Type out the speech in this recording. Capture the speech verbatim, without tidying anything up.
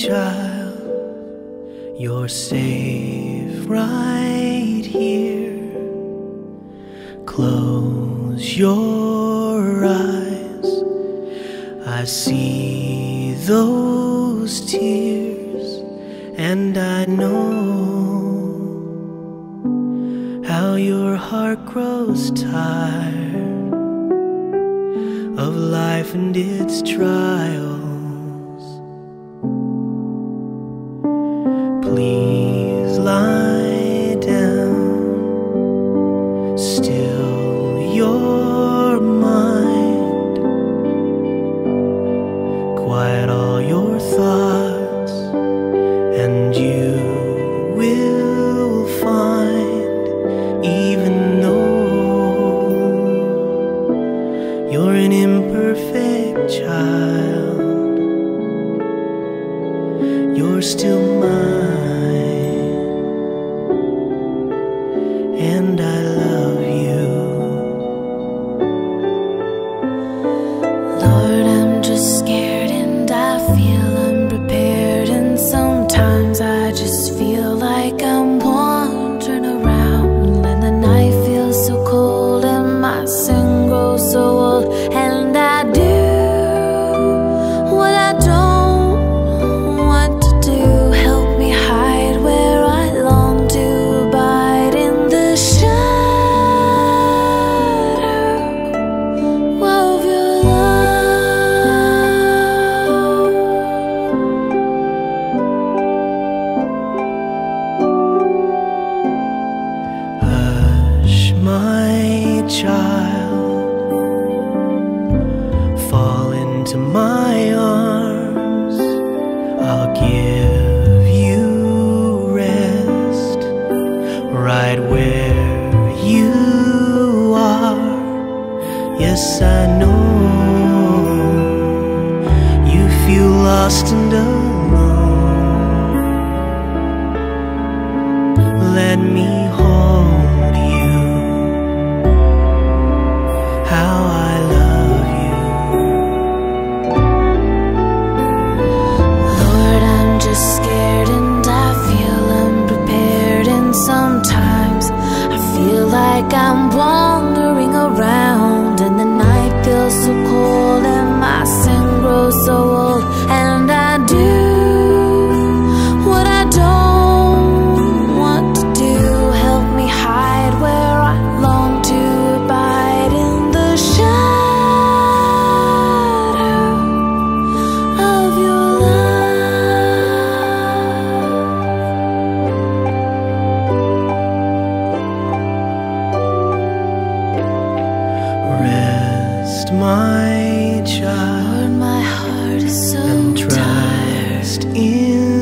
child, you're safe right here. Close your eyes, I see those tears, and I know how your heart grows tired of life and its trials. Please lie down, still your mind, quiet all your thoughts, and you will find, even though you're an imperfect child, you're still mine, and I love you. Lord, I'm just scared and I feel unprepared, and sometimes I just feel like I'm wandering around, and the night feels so cold and my sin grows so old, and I do what I don't want to do. Help me hide where I long to abide, in the shadow of your love. Hush, my child, fall into my arms. I'll give you rest right where you are. Yes, I know you feel lost and alone. Let me hold you, how I love you. Lord, I'm just scared and I feel unprepared, and sometimes I feel like I'm wandering around, and the night feels so cold and my sin grows so old, and I do what I don't want to do. Help me hide where I long to abide, in the shadow of your love. Rest, my child, Lord, my heart is so and tired. trust in